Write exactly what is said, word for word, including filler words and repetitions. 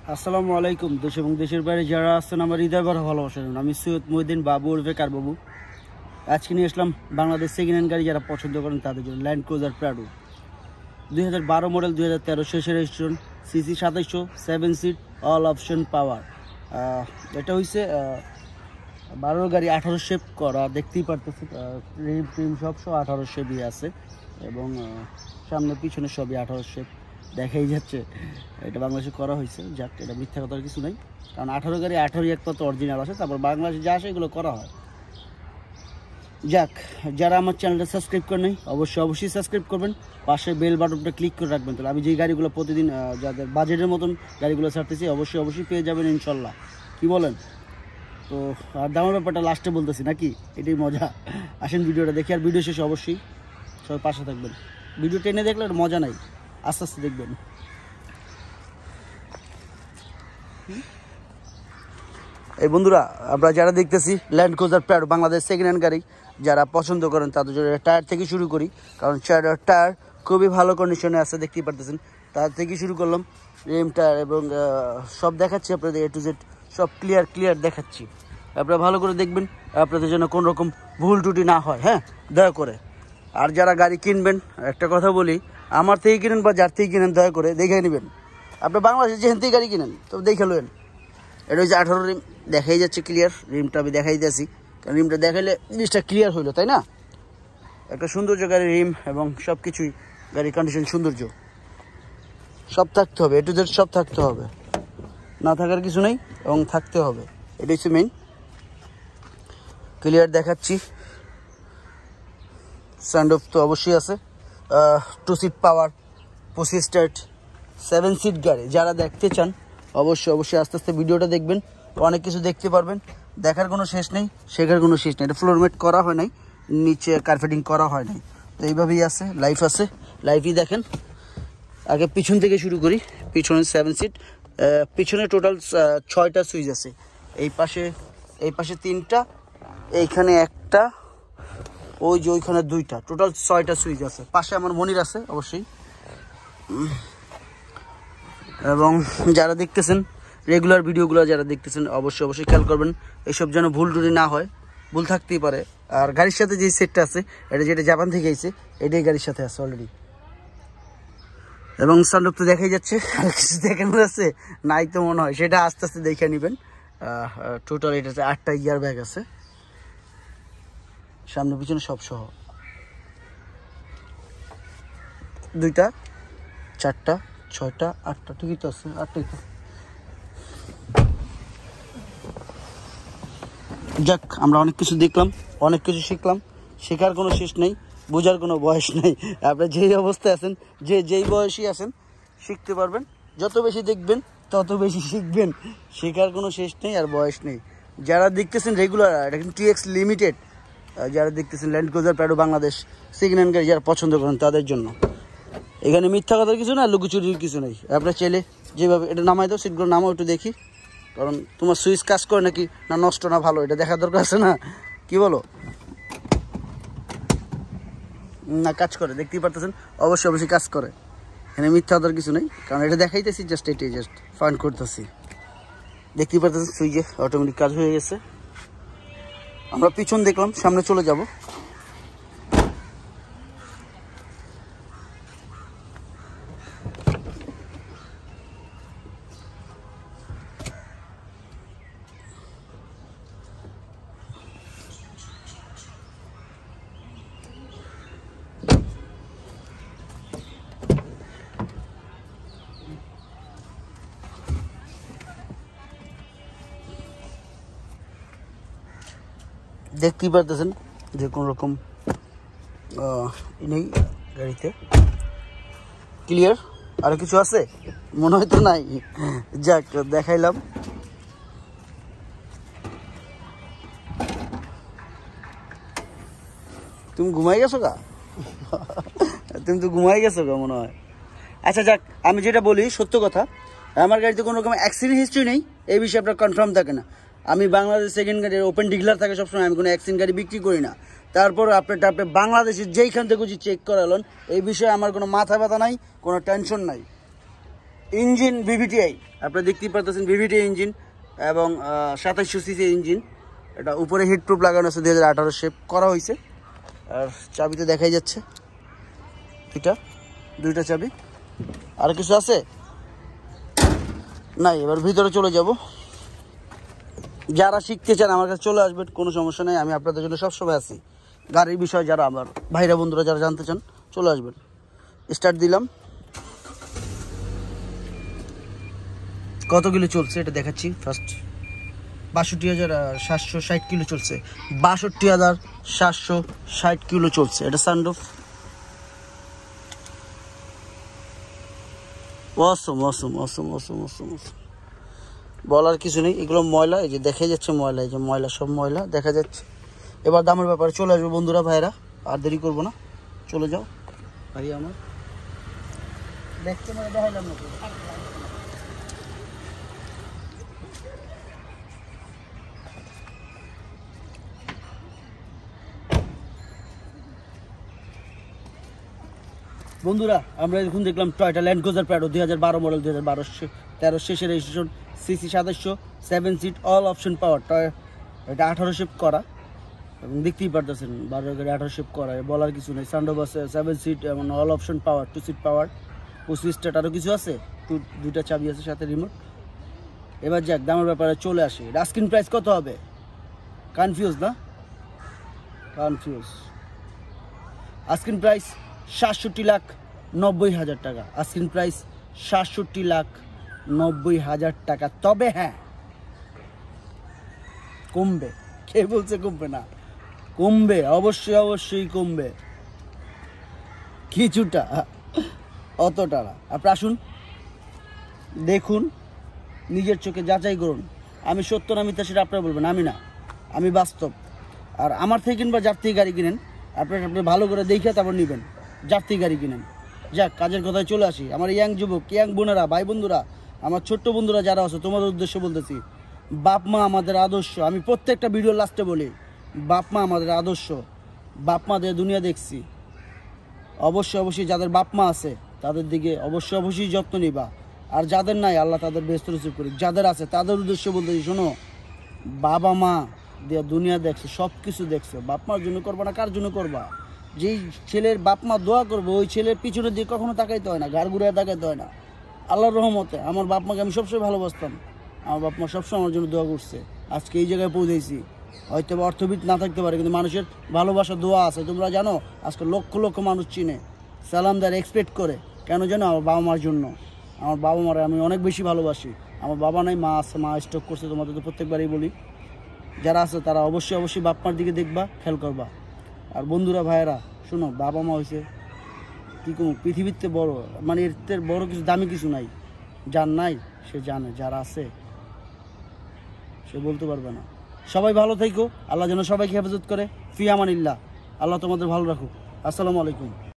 আসসালামু আলাইকুম। দেশ এবং দেশের বাইরে যারা আছেন আমার হৃদয় ভরা ভালোবাসা। আমি সৈয়দ মহিউদ্দিন বাবু ওরফে কার বাবু। আজকে নিয়ে আসলাম বাংলাদেশ সেকেন্ড হ্যান্ড গাড়ি যারা পছন্দ করেন তাদের জন্য ল্যান্ড ক্রুজার প্রাডো দুই হাজার বারো মডেল, দুই হাজার তেরো শেষের রেজিস্ট্রেশন, সিসি সাতাইশশো, seven seat, all option power. এটা হচ্ছে বারোর গাড়ি, আঠারো শেপ করা, দেখতেই পারতেছি। রিম টিম সব সব আঠারো শেপই আছে এবং সামনে পিছনে সবই আঠারো শেপ দেখাই যাচ্ছে। এটা বাংলাদেশে করা হয়েছে, যাক এটা মিথ্যা কথার কিছু নেই, কারণ আঠারো গাড়ি আঠারোই একমাত্র অরিজিনাল আছে, তারপর বাংলাদেশে যা আসে এগুলো করা হয়। যাক, যারা আমার চ্যানেলটা সাবস্ক্রাইব করে নেই অবশ্যই অবশ্যই সাবস্ক্রাইব করবেন, পাশে বেল বাটনটা ক্লিক করে রাখবেন। তাহলে আমি যেই গাড়িগুলো প্রতিদিন যাদের বাজেটের মতন গাড়িগুলো ছাড়তেছি অবশ্যই অবশ্যই পেয়ে যাবেন ইনশাল্লাহ। কি বলেন? তো আর দামের ব্যাপারটা লাস্টে বলতেছি নাকি, এটাই মজা। আসেন ভিডিওটা দেখি, আর ভিডিও শেষে অবশ্যই সবাই পাশে থাকবেন। ভিডিও টেনে দেখলে মজা নাই, আস্তে আস্তে দেখবেন। এই বন্ধুরা, আমরা যারা দেখতেছি land cruiser Prado Bangladesh second hand গাড়ি যারা পছন্দ করেন তাদের জন্য টায়ার থেকে শুরু করি, কারণ টায়ার খুবই ভালো কন্ডিশনে আছে, দেখতেই পারতেছেন। টায়ার থেকে শুরু করলাম, রিম টায়ার এবং সব দেখাচ্ছি আপনাদের, এ টু জেড সব ক্লিয়ার ক্লিয়ার দেখাচ্ছি। আপনারা ভালো করে দেখবেন, আপনাদের জন্য কোনো রকম ভুল ত্রুটি না হয়, হ্যাঁ, দয়া করে। আর যারা গাড়ি কিনবেন একটা কথা বলি, আমার থেকে কিনেন বা যার থেকে কিনেন দয়া করে দেখে নেবেন। আপনি বাংলাদেশে যেখান থেকে গাড়ি কিনেন তো দেখে নেবেন। এটা হচ্ছে আঠারো রিম, দেখাই যাচ্ছে ক্লিয়ার। রিমটা আমি দেখাই দিয়েছি, কারণ রিমটা দেখাইলে জিনিসটা ক্লিয়ার হইলো, তাই না? একটা সৌন্দর্য গাড়ির রিম এবং সব কিছুই, গাড়ির কন্ডিশন সৌন্দর্য সব থাকতে হবে, এটু জেড সব থাকতে হবে, না থাকার কিছু নেই এবং থাকতে হবে। এটা হচ্ছে মেইন। ক্লিয়ার দেখাচ্ছি। সানরুফ তো অবশ্যই আছে, টু সিট পাওয়ার, পঁচিশ স্টার্ট, সেভেন সিট গাড়ি। যারা দেখতে চান অবশ্যই অবশ্যই আস্তে আস্তে ভিডিওটা দেখবেন, অনেক কিছু দেখতে পারবেন। দেখার কোনো শেষ নেই, শেখার কোনো শেষ নেই। এটা ফ্লোর ম্যাট করা হয় নাই, নিচে কার্পেটিং করা হয় নাই, তো এইভাবেই আছে। লাইফ আছে, লাইফই দেখেন। আগে পিছন থেকে শুরু করি। পিছনে সেভেন সিট, পিছনে টোটাল ছয়টা সুইচ আছে। এই পাশে এই পাশে তিনটা, এইখানে একটা, ওই যে ওইখানে দুইটা, টোটাল ছয়টা সুইচ আছে। পাশে আমার মনির আছে অবশ্যই। এবং যারা দেখতেছেন রেগুলার ভিডিওগুলো যারা দেখতেছেন অবশ্যই অবশ্যই খেয়াল করবেন, এইসব যেন ভুল টুটি না হয়, ভুল থাকতেই পারে। আর গাড়ির সাথে যে সেটটা আছে, এটা যেটা জাপান থেকে আইছে, এটাই গাড়ির সাথে আছে অলরেডি। এবং সানরুফ তো দেখাই যাচ্ছে, আর কিছু দেখানোর আছে নাই তো মনে হয়, সেটা আস্তে আস্তে দেখে নেবেন। টোটাল এটাতে আটটা ইয়ার ব্যাগ আছে, সামনে পিছনে সব সহ। দুইটা, চারটা, ছয়টা, আটটা, ঠিকই তো আছে, আটটাই তো। যাক, আমরা অনেক কিছু দেখলাম, অনেক কিছু শিখলাম। শেখার কোনো শেষ নেই, বোঝার কোনো বয়স নেই। আপনার যেই অবস্থায় আছেন, যে যেই বয়সই আছেন, শিখতে পারবেন। যত বেশি দেখবেন তত বেশি শিখবেন। শেখার কোনো শেষ নেই আর বয়স নেই। যারা দেখতেছেন রেগুলার, এটা কিন্তু টি এক্স লিমিটেড, যারা দেখতেছেন land cruiser Prado Bangladesh second hand গাড়ি যারা পছন্দ করেন তাদের জন্য। এখানে মিথ্যা কথার কিছু না, লুকোচুরির কিছু নেই। আপনার চাইলে যেভাবে এটা নামাই দাও, সিটগুলো নামাও, একটু দেখি, কারণ তোমার সুইচ কাজ করে নাকি না নষ্ট না ভালো, এটা দেখার দরকার আছে না, কি বলো? না, কাজ করে, দেখতেই পারতেছেন, অবশ্যই অবশ্যই কাজ করে। এখানে মিথ্যা কথার কিছু নেই, কারণ এটা দেখাইতেছি জাস্ট, এটাই জাস্ট ফাইন করতেছি। দেখতেই পারতেছেন সুইচে অটোমেটিক কাজ হয়ে গেছে। আমরা পিছন দেখলাম, সামনে চলে যাব। দেখতেই পারতেছেন যে কোনো রকম নেই গাড়িতে, ক্লিয়ার। আর কিছু আছে মনে হয় তো নাই, যাক দেখাইলাম। তুমি ঘুমাই গেছো গা? তুমি তো ঘুমাই গেছো গা মনে হয়। আচ্ছা যাক, আমি যেটা বলি সত্য কথা, আমার গাড়িতে কোনো রকম অ্যাক্সিডেন্ট হিস্ট্রি নেই, এই বিষয়ে আপনার কনফার্ম থাকে না। আমি বাংলাদেশ সেকেন্ড গাড়ির ওপেন ডিক্লার থাকে সবসময়, আমি কোনো অ্যাক্সিডেন্ট গাড়ি বিক্রি করি না। তারপর আপনি আপনি বাংলাদেশের যেইখান থেকে চেক করালেন, এই বিষয়ে আমার কোনো মাথা ব্যথা নাই, কোনো টেনশন নাই। ইঞ্জিন ভিভিটিআই, আপনারা দেখতেই পারতেছেন ভিভিটিআই ইঞ্জিন এবং সাতাইশশো সিসি ইঞ্জিন। এটা উপরে হিট প্রুফ লাগানো আছে, দুই হাজার আঠারো শেপ করা হয়েছে। আর চাবিতে দেখাই যাচ্ছে দুইটা দুইটা চাবি। আর কিছু আছে নাই? এবার ভিতরে চলে যাব। যারা শিখতে চান আমার কাছে চলে আসবেন, কোনো সমস্যা নেই, আমি আপনাদের জন্য সবসময় আছি। গাড়ির বিষয় যারা আমার ভাইরা বন্ধুরা যারা জানতে চান চলে আসবেন। স্টার্ট দিলাম, কত কিলো চলছে এটা দেখাচ্ছি। ফার্স্ট বাষট্টি হাজার সাতশো ষাট কিলো চলছে, বাষট্টি হাজার সাতশো ষাট কিলো চলছে। এটা সানরুফ, অসম অসম অসম অসম অসম অসম বলার কিছু নেই। এগুলো ময়লা, এই যে দেখা যাচ্ছে ময়লা, এই যে ময়লা, সব ময়লা দেখা যাচ্ছে। এবার দামের ব্যাপারে চলে আসবে বন্ধুরা ভাইরা, আর দেরি করবো না, চলে যাও। ভাই আমার দেখতে মানে দেখাইলাম না। বন্ধুরা আমরা এখন দেখলাম টয়োটা ল্যান্ড ক্রুজার প্রাডো দুই হাজার বারো মডেল, দুই হাজার বারো তেরো শেষের রেজিস্ট্রেশন, সিসি সাতাশশো, seven seat all option power. টয় এটা আঠারো শেপ করা এবং দেখতেই পারতেছেন বারো গাড়ি আঠারো শেপ করা, বলার কিছু নেই। সানরুফ আছে, সেভেন সিট এবং all option power, two seat power, পঁচিশ স্টার্ট, আরও কিছু আছে, টু দুইটা চাবি আছে সাথে রিমোট। এবার যাক দামের ব্যাপারে চলে আসে। আস্কিং প্রাইস কত হবে? কনফিউজ না? কনফিউজ। আস্কিং প্রাইস সাতষট্টি লাখ নব্বই হাজার টাকা। আস্কিং প্রাইস সাতষট্টি লাখ নব্বই হাজার টাকা। তবে হ্যাঁ কমবে, কে বলছে কমবে না? কমবে, অবশ্যই অবশ্যই কমবে কিছুটা, অতটা না। আপনি আসুন, দেখুন, নিজের চোখে যাচাই করুন। আমি সত্য না মিথ্যা সেটা আপনারা বলবেন, আমি না, আমি বাস্তব। আর আমার থেকে কিনবা যার থেকে গাড়ি কিনেন, আপনার আপনি ভালো করে দেখে তারপর নেবেন, যার থেকে গাড়ি কিনেন। যাক কাজের কথায় চলে আসি। আমার ইয়াং যুবক, ইয়াং বোনেরা, ভাই বন্ধুরা, আমার ছোট্ট বন্ধুরা যারা আছে, তোমাদের উদ্দেশ্য বলতেছি, বাপ মা আমাদের আদর্শ। আমি প্রত্যেকটা ভিডিও লাস্টে বলি, বাপ মা আমাদের আদর্শ। বাপ মা দিয়ে দুনিয়া দেখছি। অবশ্যই অবশ্যই যাদের বাপ মা আছে তাদের দিকে অবশ্যই অবশ্যই যত্ন নিবা। আর যাদের নাই আল্লাহ তাদের ব্যস্ত রিসিভ করি। যাদের আছে তাদের উদ্দেশ্য বলতেছি, শোনো, বাবা মা দিয়ে দুনিয়া দেখছে, সব কিছু দেখছে। বাপ মার জন্য করবা না, কার জন্য করবা? যেই ছেলের বাপ মা দোয়া করবো, ওই ছেলের পিছনের দিকে কখনো তাকাইতে হয় না, ঘাড় ঘুরে তাকাইতে হয় না। আল্লাহর রহমতে আমার বাপ মাকে আমি সবসময় ভালোবাসতাম, আমার বাপ মা সবসময় আমার জন্য দোয়া করছে। আজকে এই জায়গায় পৌঁছেছি। হয়তো অর্থবিদ না থাকতে পারে, কিন্তু মানুষের ভালোবাসা দোয়া আছে। তোমরা জানো আজকে লক্ষ লক্ষ মানুষ চিনে, সালাম দেয়, এক্সপেক্ট করে। কেন জানো? আমার বাবা মার জন্য। আমার বাবা মারে আমি অনেক বেশি ভালোবাসি। আমার বাবা নাই, মা আছে, মা স্ট্রোক করছে, তোমাদের তো প্রত্যেকবারই বলি। যারা আছে তারা অবশ্যই অবশ্যই বাপ মার দিকে দেখবা, খেয়াল করবা। আর বন্ধুরা ভাইয়েরা শোনো, বাবা মা হয়েছে কী কম পৃথিবীতে বড়, মানে এর বড় কিছু দামি কিছু নাই। যার নাই সে জানে, যার আছে সে বলতে পারবে না। সবাই ভালো থাকো, আল্লাহ যেন সবাইকে হেফাজত করে। ফি আমানিল্লাহ। আল্লাহ তোমাদের ভালো রাখুক। আসসালামু আলাইকুম।